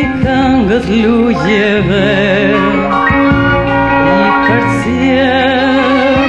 këngët lujeve I përcjell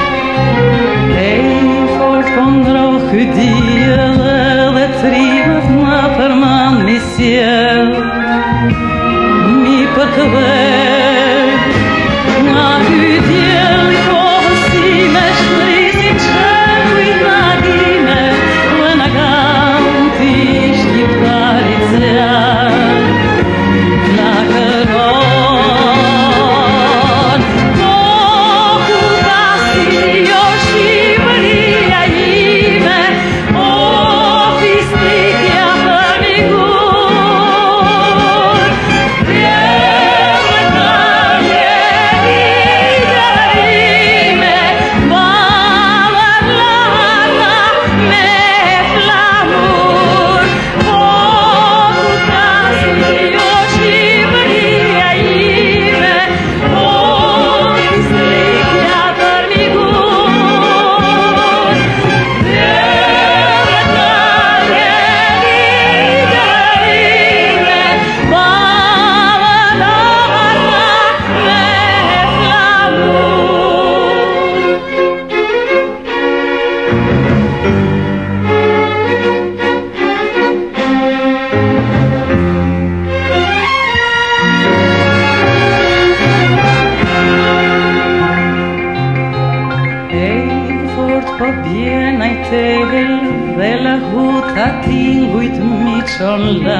fort po ndroh ky diell dhe trimët më përmend mi sjell mi përkthej nga ky diell I kohës time shtrisin qelujt nadime dhe na kanti shqiptarit zjarr na kënon ku pasi jo Shqipëria ime o fisnikja për migur rrjedhë ime ballën larta me flamur o ku pasi jo Shqipëria ime o fisnikja për migur Po bjen ai tegël dhe la huta tingujt mi çon